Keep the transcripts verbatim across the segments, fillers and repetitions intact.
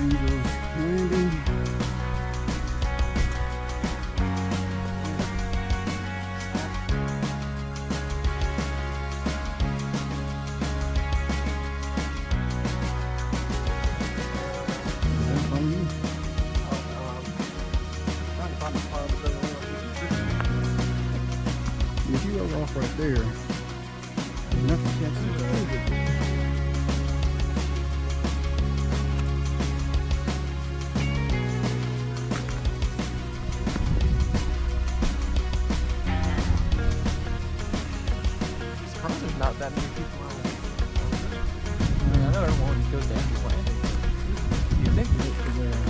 Angels Landing. If you go off right there, there's nothing catching you. There's not that many people around. I mean, I know everyone goes to Angels Landing. You think you look to there?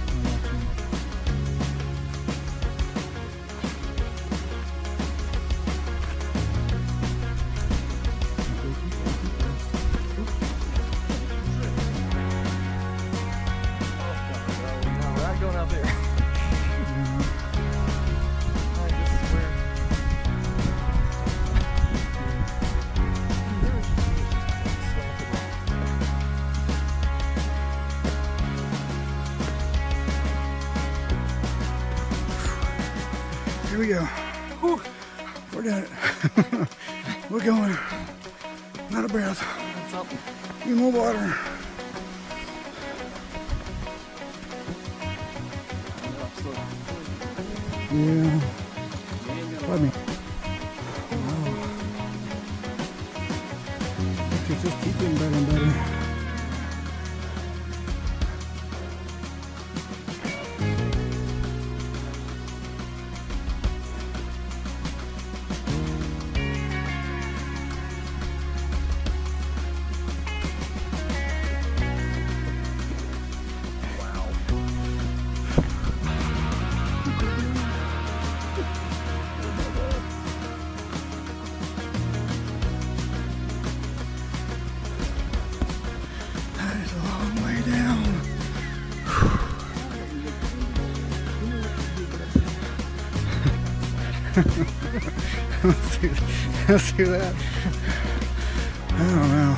No, we're not going out there. Alright, this is where. Here we go. Whew. We're doing it. We're going. Not a breath. What's up? Need more water. Yeah. Pardon me. Wow. It's just keep getting better and better. let's, do, let's do that. I don't know.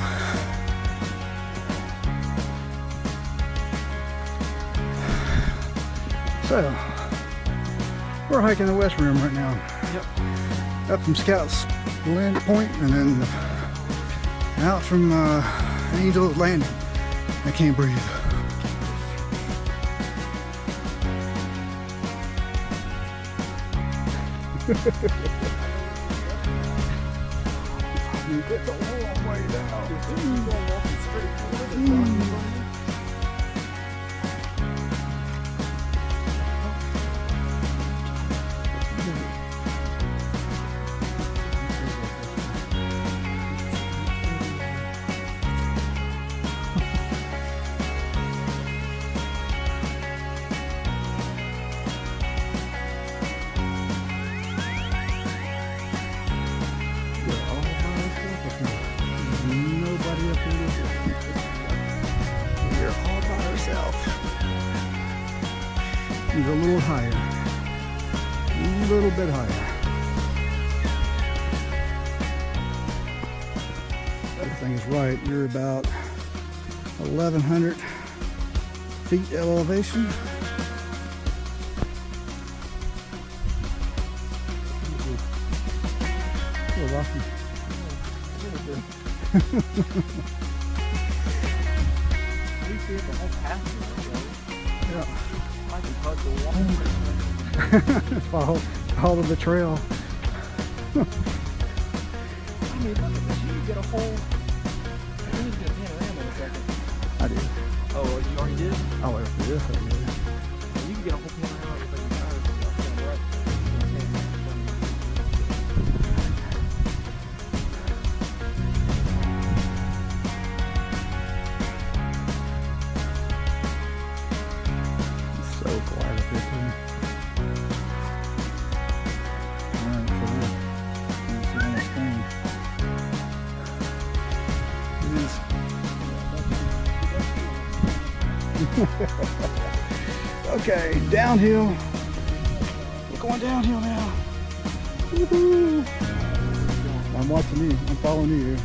So, we're hiking the West Rim right now. Yep. Up from Scouts Land Point and then out from uh, Angels Landing. I can't breathe. You get the long way down. Mm. Nobody up here with you. You're all by yourself. You're a little higher. A little bit higher. Everything is right. You're about eleven hundred feet elevation. You're lucky. Yeah. I can hug the wall. follow, follow the trail. I mean, look at this. You can get a whole. I need to get a panorama in a second. I did. Oh, you already did? Oh, after this, I did. You can get a whole panorama of the entire thing. So quiet up here too. Alright, so we're gonna see on this thing. It is. Okay, downhill. We're going downhill now. Woo-hoo. I'm watching you. I'm following you.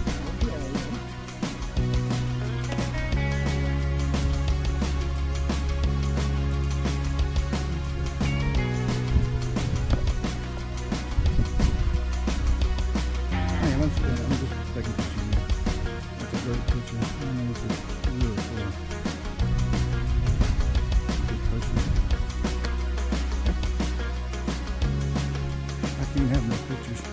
great picture. I don't know if it's real or good picture. I can't have no pictures.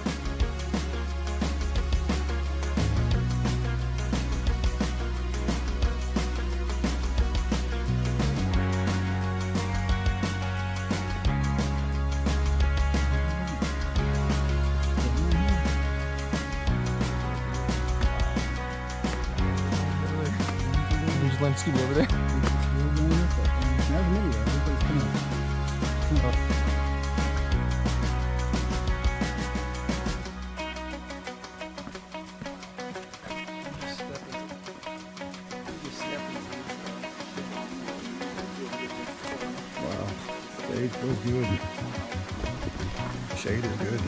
Let him see me over there. That's me, though. Everybody's coming up. Wow, stage feels good. Shade is good.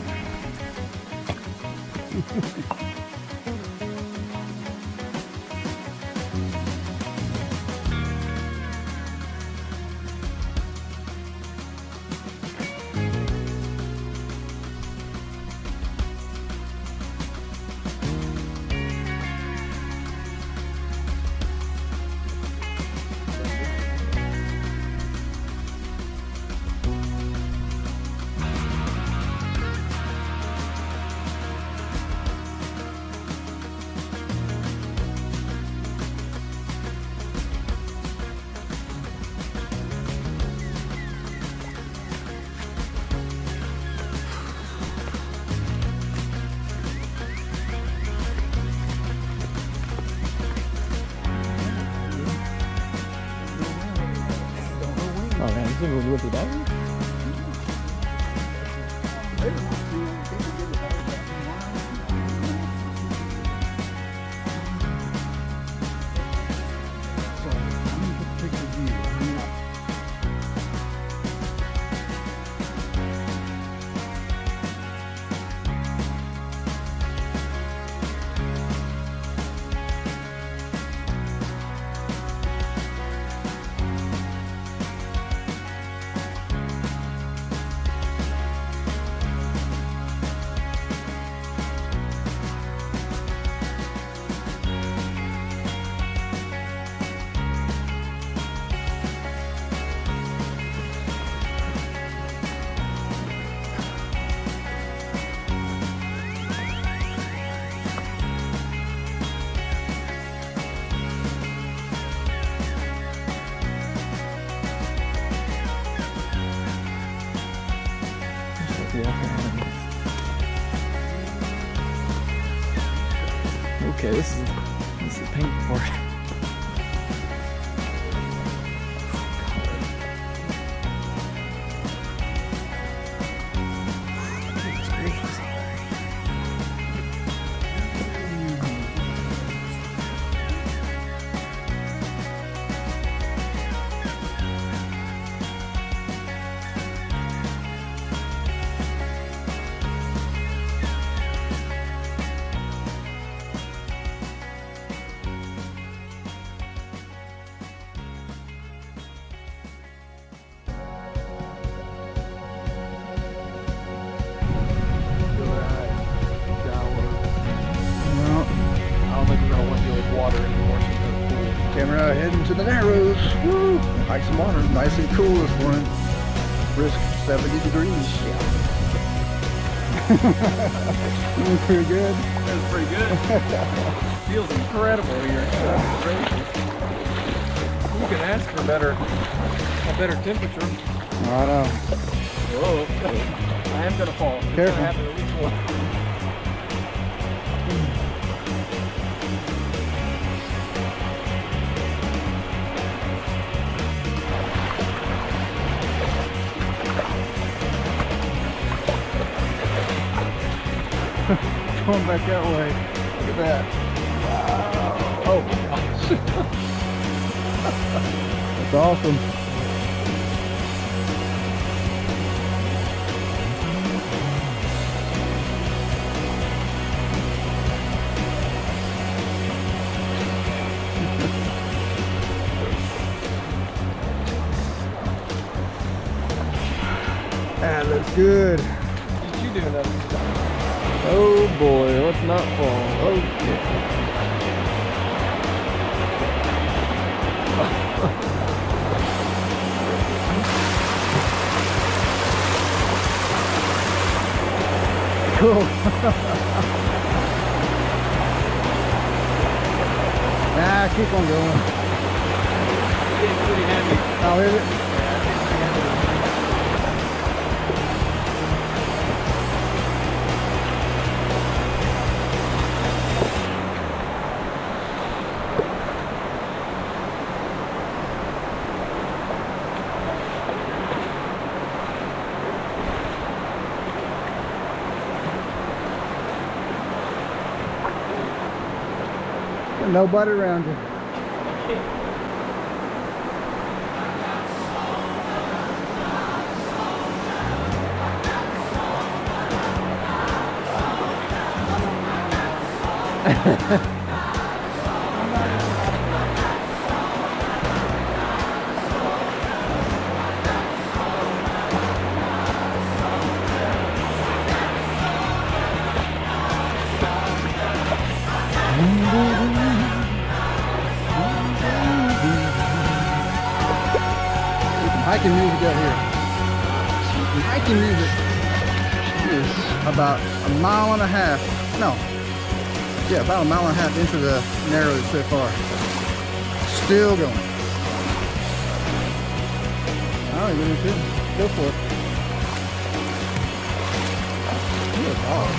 Oh man, you think we'll whip it out? Okay, this is this is the painful part. Goodness gracious. Camera heading to the Narrows. Woo! Ice and water, nice and cool this morning. Brisk seventy degrees. Yeah. That was pretty good. That was pretty good. Feels incredible here. You can ask for better, a better temperature. I know. Whoa! I am gonna fall. It's Careful. gonna happen at least once. Going back that way. Look at that. Wow. Oh my gosh. That's awesome. That looks good. What did you do that? Oh boy, let's not fall. Okay. cool. Nah, keep on going. It's pretty heavy. Oh, is it? Nobody around you. Hiking music out here. Hiking music is about a mile and a half. No. Yeah, about a mile and a half into the Narrows so far. Still going. Alright, we're gonna go for it. Good dog.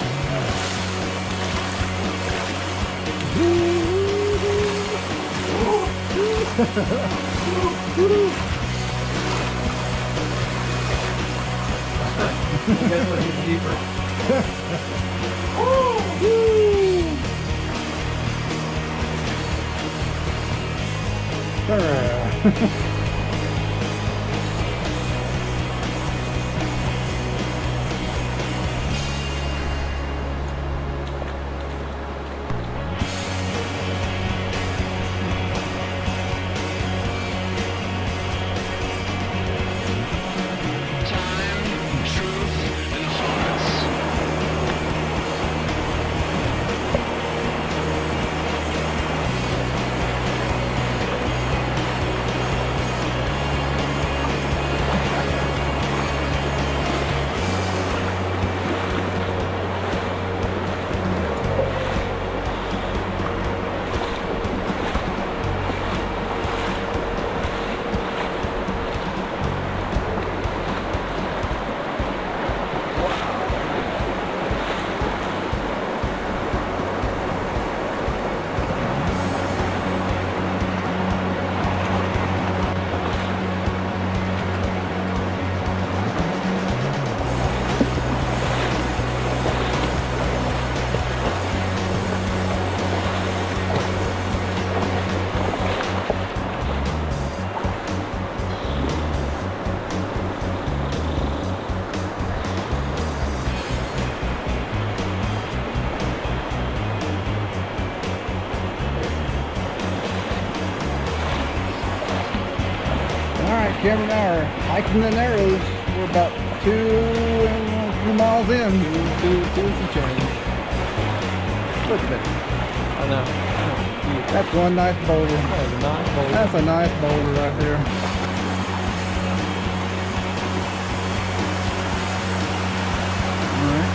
You guys want to get deeper. Cameron and I are hiking the Narrows. We're about two, uh, two miles in. Two, two, two some change. Look at it. I know. That's one nice boulder. That was a nice boulder. That's a nice boulder right there. All right.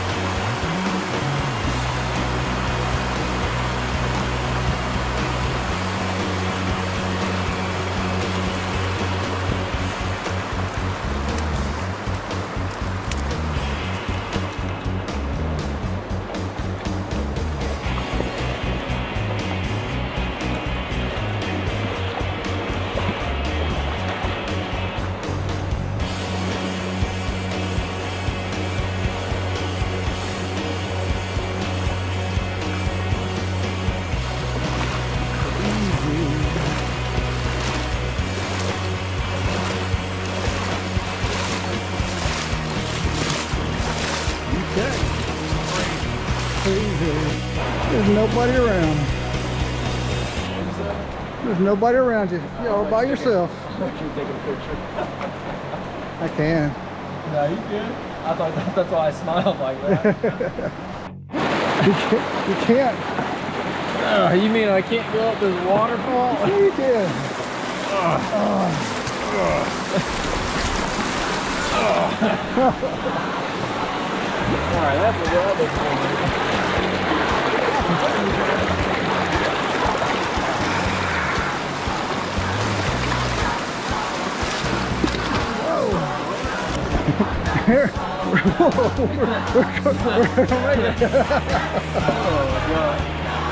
There's nobody around. There's nobody around you. You're all by yourself. Can you take a picture? I can. No, you good? I thought that, that's why I smiled like that. You can't. You can't. Uh, you mean I can't go up this waterfall? Yeah, you can. Uh, Uh. uh, Alright, that's a rubber for Here, whoa, we're, we're, we're gonna make it. Oh, God.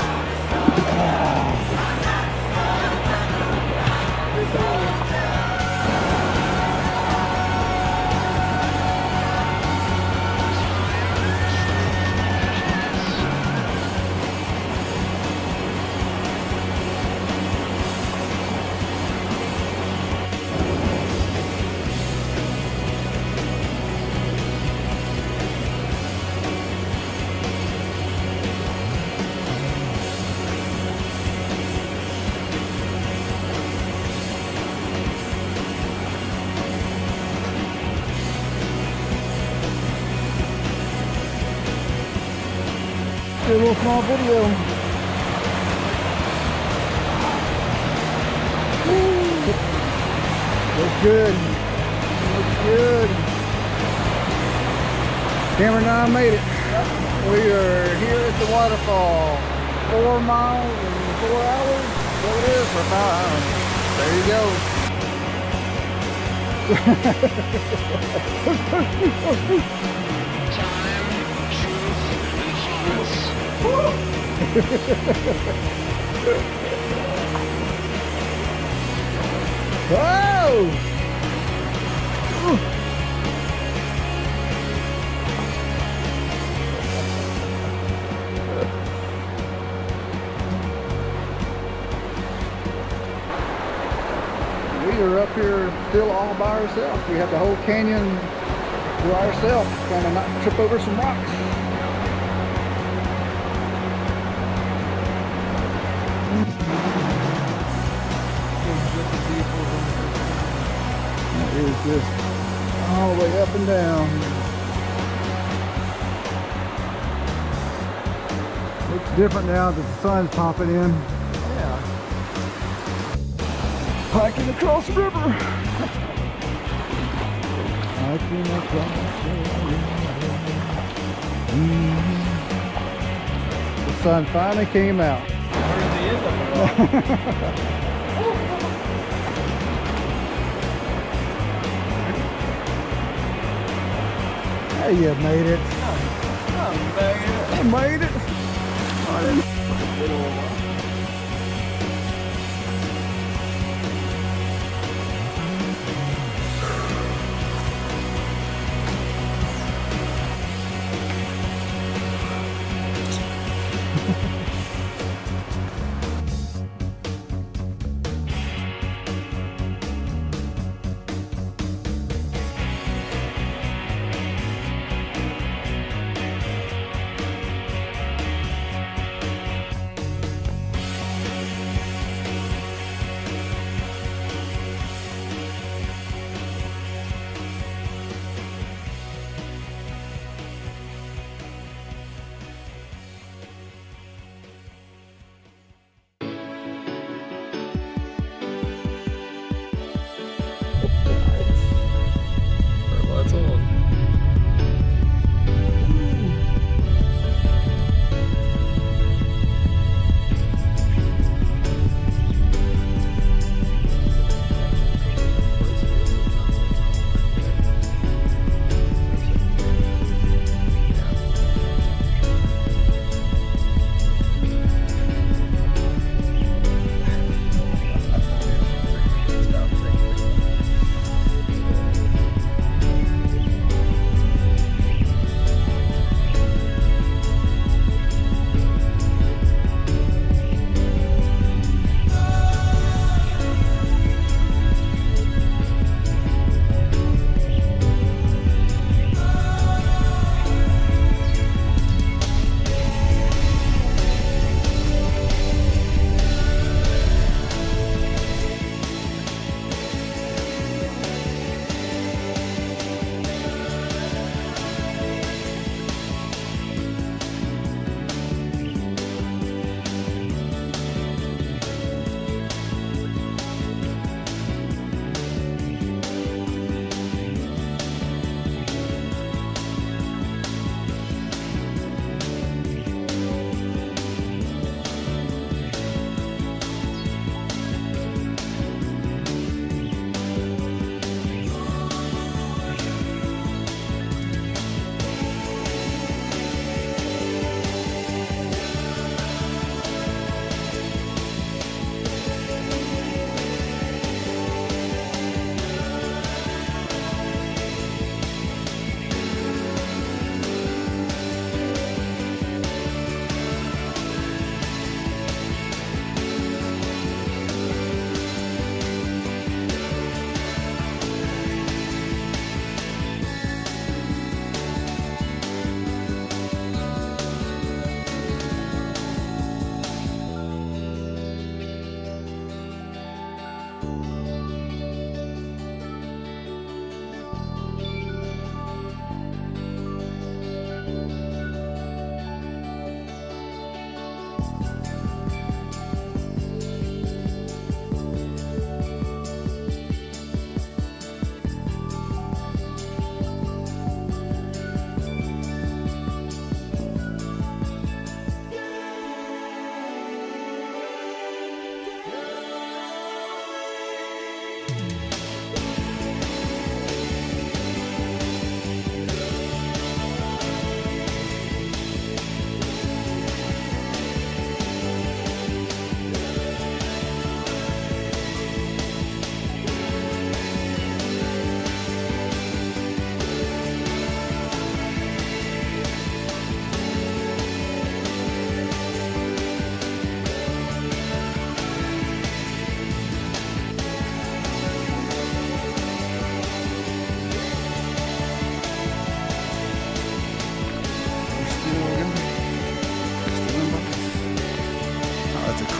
A little small video. Woo. Looks good. Looks good. Camera nine made it. We are here at the waterfall. Four miles in four hours. What it is for about, I don't know. There you go. Whoa! We are up here still all by ourselves. We have the whole canyon to ourselves, trying to not trip over some rocks. It is just all the way up and down. Looks different now that the sun's popping in. Yeah. Hiking across the river. Hiking across the river. Mm. The sun finally came out. Where's the end of it all? Hey, you made it. Oh, dang it. I made it.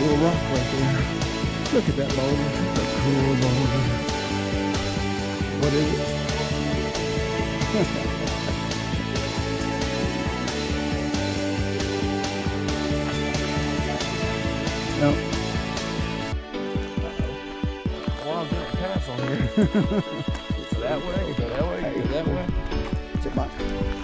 cool rock right there. Look at that boulder. That's a cool boulder. What is it? No. Well, I'm gonna pass on here. Go that way, go that way, go that way. Sit back.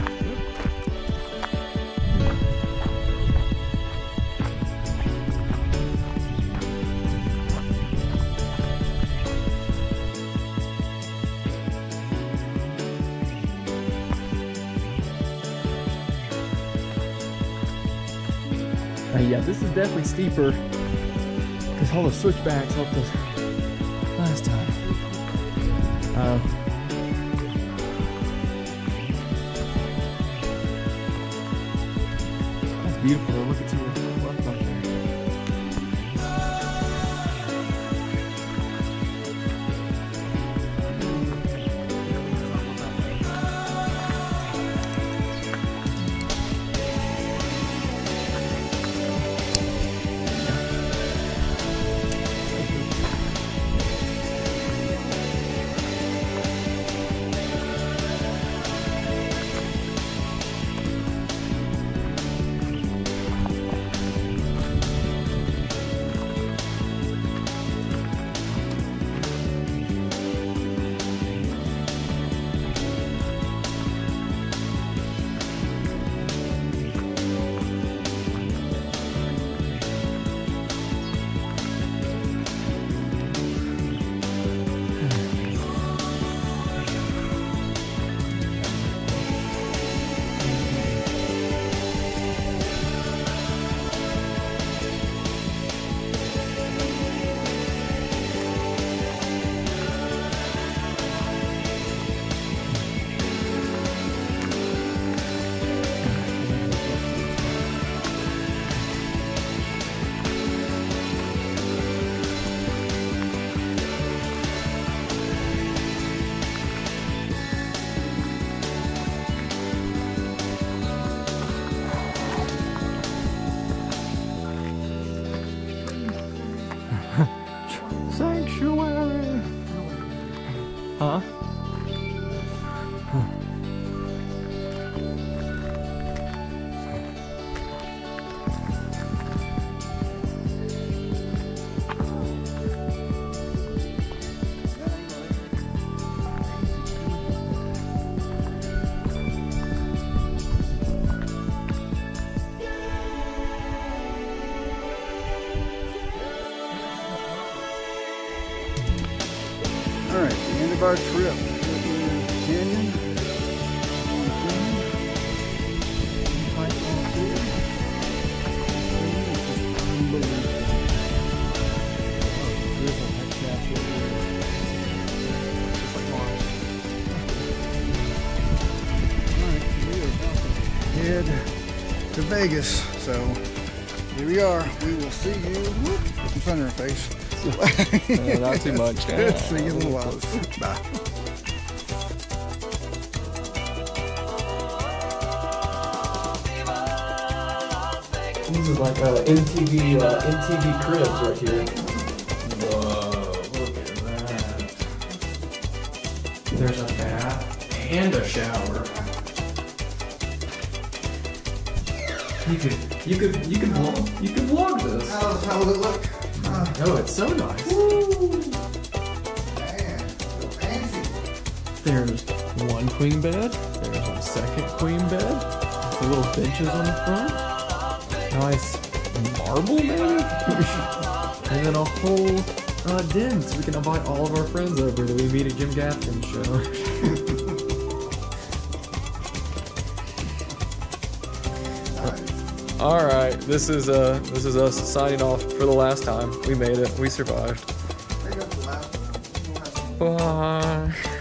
Uh, yeah, this is definitely steeper because all the switchbacks helped us last time. Uh, that's beautiful though. Look at to the left back there. Sanctuary. Huh? All right, the end of our trip. Canyon. Head to Vegas. So here we are. We will see you. Whoop, get some sun in our face. Uh, not too much. See you in a little while. Bye. This is like uh, M T V, uh, M T V Cribs right here. Whoa, look at that. There's a bath and a shower. You could, you could, you could vlog, you could vlog this. How, how does it look? Uh, Oh, it's so nice. Woo! Man, so fancy. There's one queen bed. There's a second queen bed. The little benches on the front. Nice marble, maybe? And then a whole uh, den, so we can invite all of our friends over that we meet at Jim Gaffney's show. All right, this is uh, this is us signing off for the last time. We made it. We survived. Bye.